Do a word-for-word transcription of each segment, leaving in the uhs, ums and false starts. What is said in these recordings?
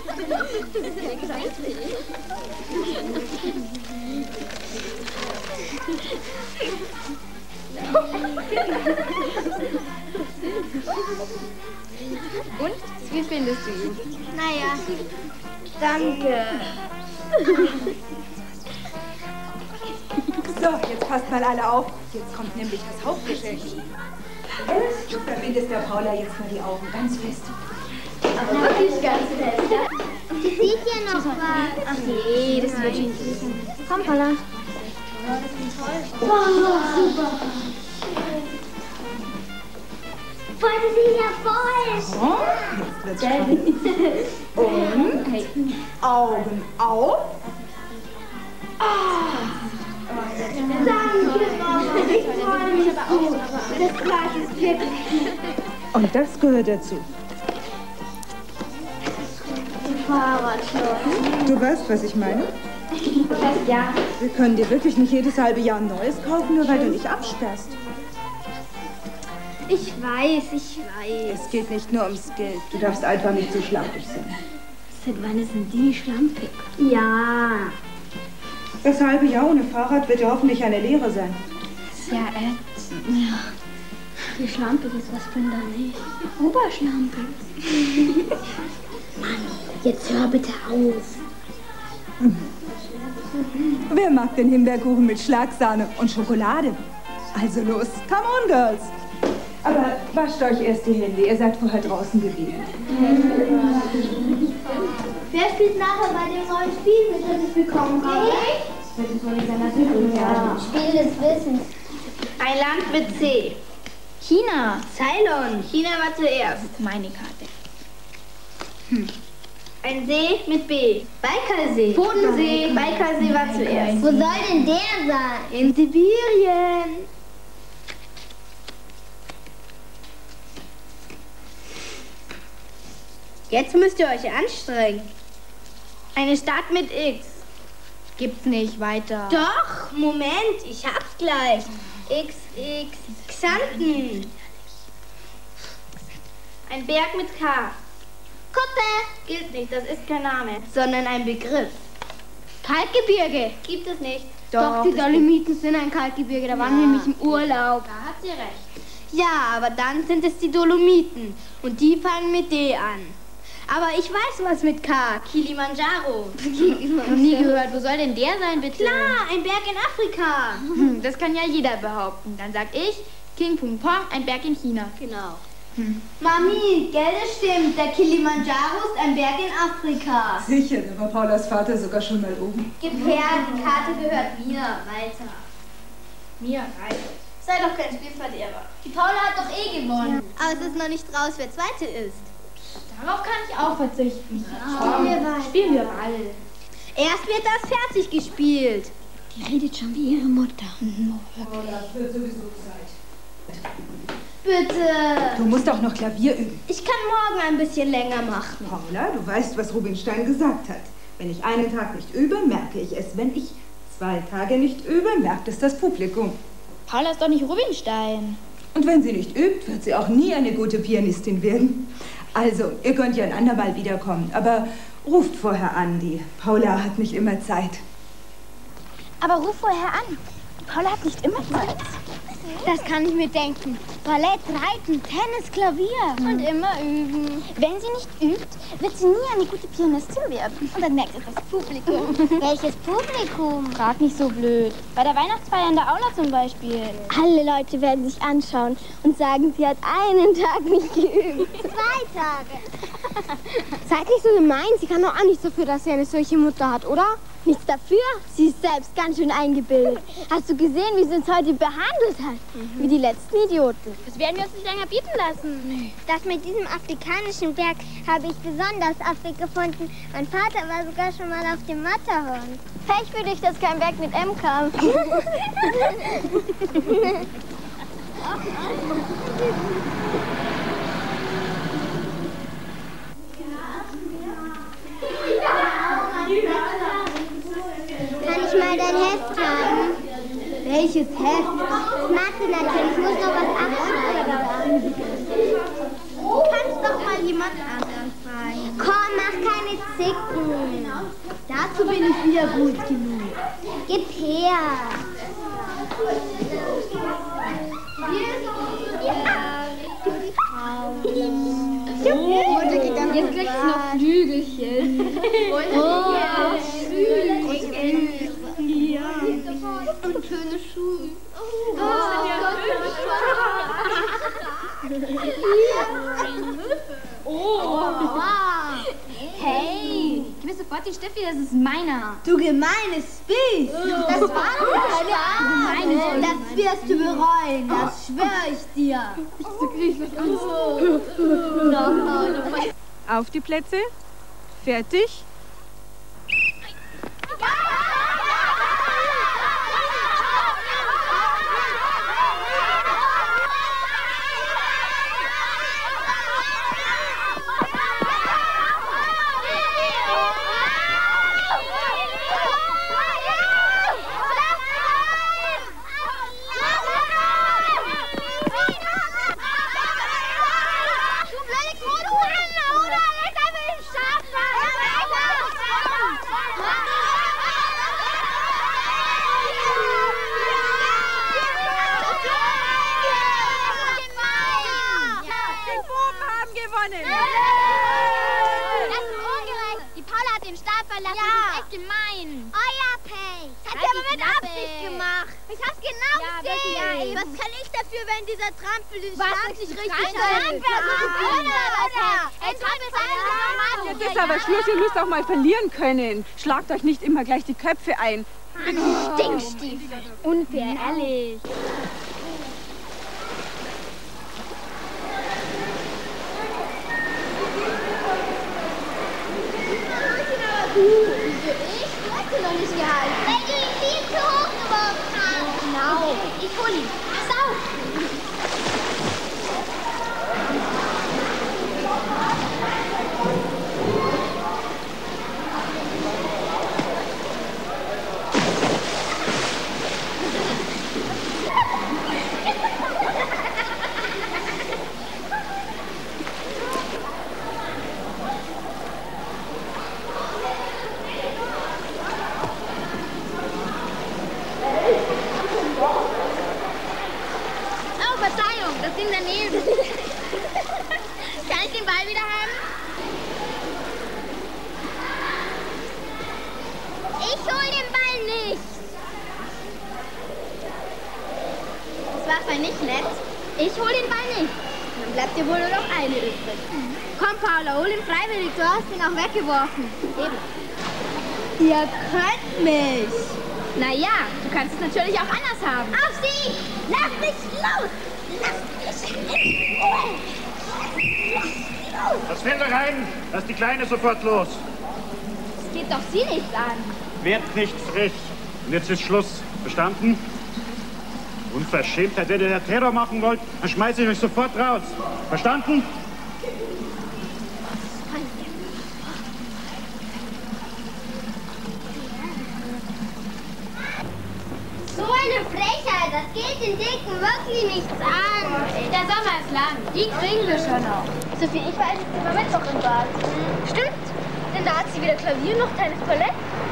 Und? Wie findest du ihn? Naja, danke. So, jetzt passt mal alle auf. Jetzt kommt nämlich das Hauptgeschäft. Du verbindest der Paula jetzt mal die Augen ganz fest. Aber wirklich ganz fest. Sie sieht ja noch was. Ach nee, das wird schon nicht. Komm, Paula. Wow, super. Boah, das ist ja voll. Oh, jetzt wird's spannend. Und Augen auf. Ah. Danke, Mama. Ich freue mich aber auch. Das Glas ist wirklich. Und das gehört dazu. Fahrradschloss. Du weißt, was ich meine? Ja. Wir können dir wirklich nicht jedes halbe Jahr ein neues kaufen, nur weil du nicht absperrst. Ich weiß, ich weiß. Es geht nicht nur ums Geld. Du darfst einfach nicht so schlampig sein. Seit wann sind die schlampig? Ja. Das halbe Jahr ohne Fahrrad wird ja hoffentlich eine Lehre sein. Das ist ja ätzend. Ja. Wie schlampig ist was bin da nicht? Oberschlampig. Mann, jetzt hör bitte auf. Wer mag den Himbeerkuchen mit Schlagsahne und Schokolade? Also los, come on, Girls. Aber wascht euch erst die Hände, ihr seid vorher draußen gewesen. Wer spielt nachher bei dem neuen Spiel mit, das ich bekommen habe? Ich? Ja. Spiel des Wissens. Ein Land mit C. China. Ceylon. China war zuerst. Meine Karte. Hm. Ein See mit B. Baikalsee. Bodensee. Baikalsee war zuerst. Wo soll denn der sein? In Sibirien. Jetzt müsst ihr euch anstrengen. Eine Stadt mit X. Gibt's nicht, weiter. Doch, Moment, ich hab's gleich. X, X, Xanten. Ein Berg mit K. Kuppe. Gilt nicht, das ist kein Name, sondern ein Begriff. Kalkgebirge. Gibt es nicht. Doch, die Dolomiten sind ein Kalkgebirge, da waren wir nämlich im Urlaub. Da hat sie recht. Ja, aber dann sind es die Dolomiten und die fangen mit D an. Aber ich weiß was mit K. Kilimanjaro. Noch nie gehört. Wo soll denn der sein, bitte? Klar, ein Berg in Afrika. Hm, das kann ja jeder behaupten. Dann sag ich, King Pung Pong, ein Berg in China. Genau. Hm. Mami, gell, das stimmt. Der Kilimanjaro ist ein Berg in Afrika. Sicher, da war Paulas Vater sogar schon mal oben. Gib her, die Karte gehört mir. Weiter. Mir reicht. Sei doch kein Spielverderber. Die Paula hat doch eh gewonnen. Ja. Aber es ist noch nicht raus, wer Zweite ist. Darauf kann ich auch verzichten. Ja. Spielen wir Ball. Spielen wir Ball. Erst wird das fertig gespielt. Die redet schon wie ihre Mutter. Oh, das wird sowieso Zeit. Bitte. Du musst auch noch Klavier üben. Ich kann morgen ein bisschen länger machen. Paula, du weißt, was Rubinstein gesagt hat. Wenn ich einen Tag nicht übe, merke ich es. Wenn ich zwei Tage nicht übe, merkt es das Publikum. Paula ist doch nicht Rubinstein. Und wenn sie nicht übt, wird sie auch nie eine gute Pianistin werden. Also, ihr könnt ja ein andermal wiederkommen, aber ruft vorher an. Die Paula hat nicht immer Zeit. Aber ruf vorher an. Paula hat nicht immer Zeit. Das kann ich mir denken. Ballett, Reiten, Tennis, Klavier. Und immer üben. Wenn sie nicht übt, wird sie nie eine gute Pianistin werden. Und dann merkt es das Publikum. Welches Publikum? Frag nicht so blöd. Bei der Weihnachtsfeier in der Aula zum Beispiel. Alle Leute werden sich anschauen und sagen, sie hat einen Tag nicht geübt. Zwei Tage. Seid nicht so gemein. Sie kann doch auch nichts dafür, dass sie eine solche Mutter hat, oder? Nichts dafür? Sie ist selbst ganz schön eingebildet. Hast du gesehen, wie sie uns heute behandelt hat? Mhm. Wie die letzten Idioten. Das werden wir uns nicht länger bieten lassen. Nee. Das mit diesem afrikanischen Berg habe ich besonders affig gefunden. Mein Vater war sogar schon mal auf dem Matterhorn. Pech für dich, dass kein Berg mit M kam. Kann ich mal dein Heft haben? Welches Heft? Mathe natürlich, ich muss noch was abschreiben. Du kannst doch mal jemand anderen fragen. Komm, mach keine zicken. Dazu bin ich wieder gut genug. Gib her. Jetzt kriegst du noch Flügelchen. Oh, ja. Und schöne Schuhe. Oh, oh. Wow. Hey, gib mir sofort die Steffi, das ist meiner. Du gemeines Biest. Das war doch Spaß. Das wirst du bereuen, das schwöre ich dir. Auf die Plätze. Fertig. Was kann ich dafür, wenn dieser Trampel den Stab nicht richtig hält? Jetzt ist aber Schluss, ihr müsst auch mal verlieren können. Schlagt euch nicht immer gleich die Köpfe ein. Stinkstiefel. Unfair, ehrlich. Wieso ich? Du hast ihn noch nicht gehalten. Weil du ihn viel zu hoch geworfen hast. Genau. Ich hol ihn. Pass auf. Das Ding daneben. Kann ich den Ball wieder haben? Ich hol den Ball nicht. Das war voll nicht nett. Ich hol den Ball nicht. Dann bleibt dir wohl nur noch eine übrig. Mhm. Komm, Paula, hol ihn freiwillig. Du hast ihn auch weggeworfen. Eben. Ihr könnt mich. Naja, du kannst es natürlich auch anders haben. Auf sie! Lass mich los! Was fällt euch ein? Lass die Kleine sofort los. Das geht doch sie nichts an. Wird nicht frech. Und jetzt ist Schluss. Verstanden? Unverschämtheit, wenn ihr der Terror machen wollt, dann schmeiße ich euch sofort raus. Verstanden? So eine Frechheit, das geht den Dicken wirklich nichts an. Der Sommer ist lang, die kriegen wir schon noch. Sophie, ich war eigentlich immer Mittwoch im Bad. Stimmt, denn da hat sie weder Klavier noch kleines Ballett.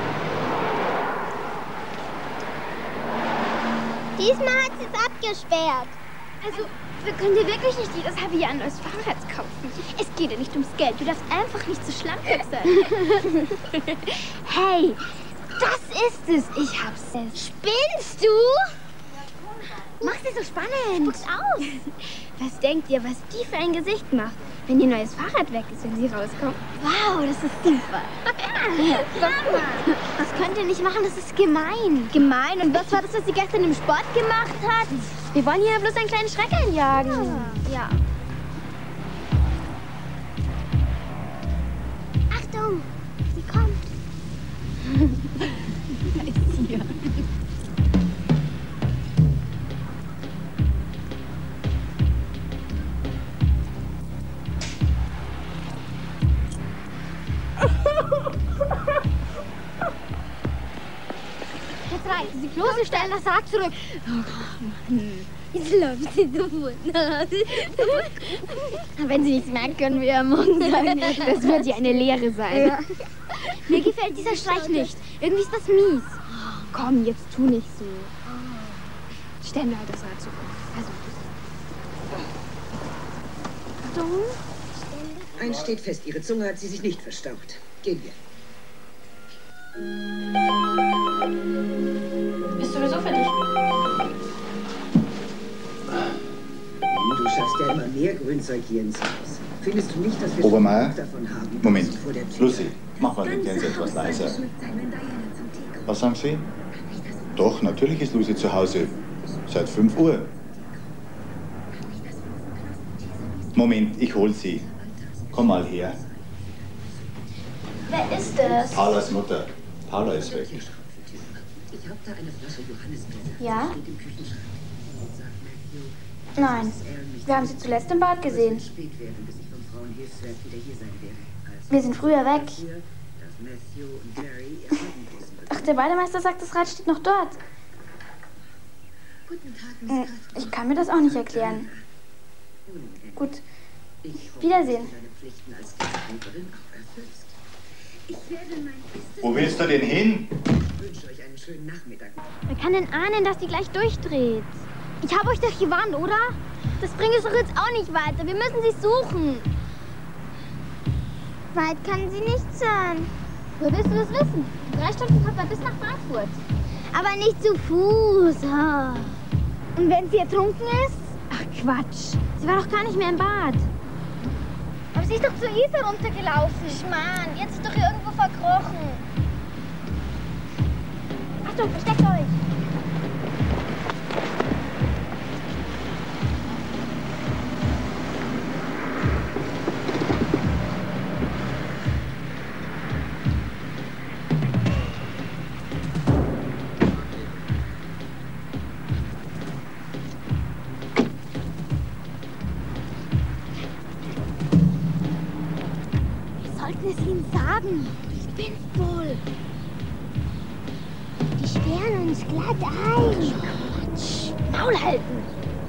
Diesmal hat sie es abgesperrt. Also, wir können dir wirklich nicht jedes halbe Jahr ein neues Fahrrad kaufen. Es geht ja nicht ums Geld, du darfst einfach nicht so schlampig sein. Hey! Das ist es. Ich hab's es. Spinnst du? Mach sie so spannend. Spuck's aus. Was denkt ihr, was die für ein Gesicht macht, wenn ihr neues Fahrrad weg ist, wenn sie rauskommt? Wow, das ist super. Sag mal. Das könnt ihr nicht machen, das ist gemein. Gemein? Und was war das, was sie gestern im Sport gemacht hat? Wir wollen hier bloß einen kleinen Schreck einjagen. Ja. ja. Achtung, sie kommt. Da ist sie ja. Jetzt reicht sie. Los, wir stellen das Rad zurück. Jetzt läuft sie sofort nach Hause. Wenn sie nichts merkt, können wir ja morgen sagen. Das wird ja eine Lehre sein. Ja. Mir gefällt dieser Streich nicht. Irgendwie ist das mies. Oh, komm, jetzt tu nicht so. Stell mir halt das Rad zurück. Also. Achtung. Eins steht fest, ihre Zunge hat sie sich nicht verstaucht. Gehen wir. Bist sowieso fertig? Du schaffst ja immer mehr Grünzeug hier ins Haus. Findest du nicht, dass wir Obermeier? davon haben? Moment. Lucy, mach mal den Fernseher etwas leiser. Was sagen Sie? Doch, natürlich ist Lucy zu Hause. Seit fünf Uhr. Moment, ich hol sie. Komm mal her. Wer ist das? Paulas Mutter. Paula ist weg. Ich habe da eine Flasche Johannisbeere. Ja? Steht im Küchenschrank. Sag Matthew, Nein. dass er nicht Wir haben sie zuletzt im Bad gesehen. Es wird spät werden, bis ich von Frau Hilfswerk wieder hier sein werde. Also Wir sind früher weg. dafür, dass Matthew und Jerry ihr Abendessen bekommen. Ach, der Bademeister sagt, das Rad steht noch dort. Guten Tag, Miss Hm, Ich kann mir das auch nicht erklären. Gut, Ich hoffe, Wiedersehen. dass du deine Pflichten als Gastgeberin auch erfüllst. Ich werde mein Bestes. Wo willst du denn hin? Ich wünsche euch einen schönen Nachmittag. Wer kann denn ahnen, dass die gleich durchdreht? Ich habe euch doch gewarnt, oder? Das bringt es doch jetzt auch nicht weiter. Wir müssen sie suchen. Weit kann sie nicht sein. Woher willst du das wissen? Drei Stunden kommt man bis nach Frankfurt. Aber nicht zu Fuß. Oh. Und wenn sie ertrunken ist? Ach, Quatsch. Sie war doch gar nicht mehr im Bad. Aber sie ist doch zur Isar runtergelaufen. Schmarrn, jetzt ist doch hier irgendwo verkrochen. Achtung, versteckt euch. Wir sollten es ihnen sagen. Ich bin voll. Die sperren uns glatt ein. Quatsch. Maul halten.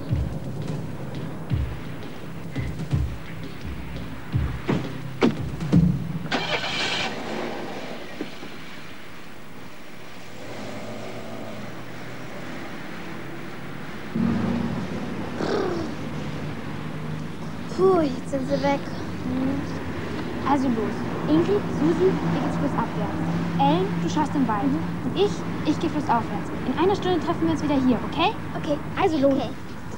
Puh, jetzt sind sie weg. Also los. Ingrid, Susi, ihr geht's flussabwärts. Ellen, du schaust im Wald. Mhm. Und ich, ich gehe flussaufwärts. In einer Stunde treffen wir uns wieder hier, okay? Okay. Also los. Okay.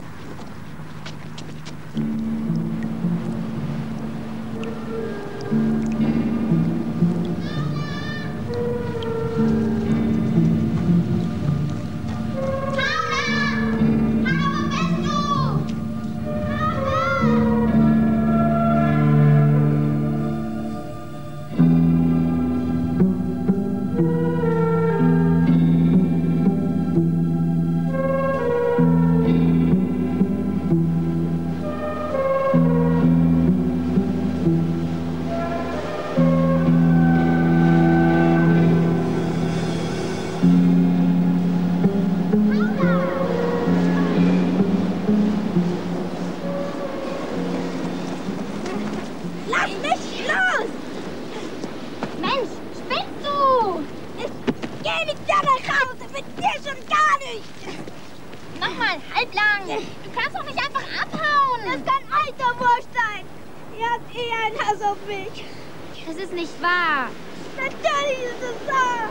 Das ist nicht wahr. Natürlich ist es wahr.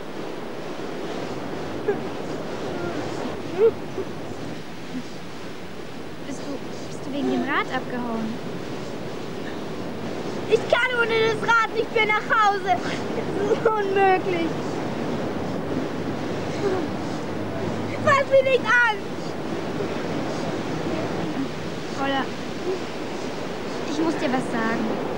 Bist du, bist du wegen dem Rad abgehauen? Ich kann ohne das Rad nicht mehr nach Hause. Das ist unmöglich. Fass mich nicht an. Paula, ich muss dir was sagen.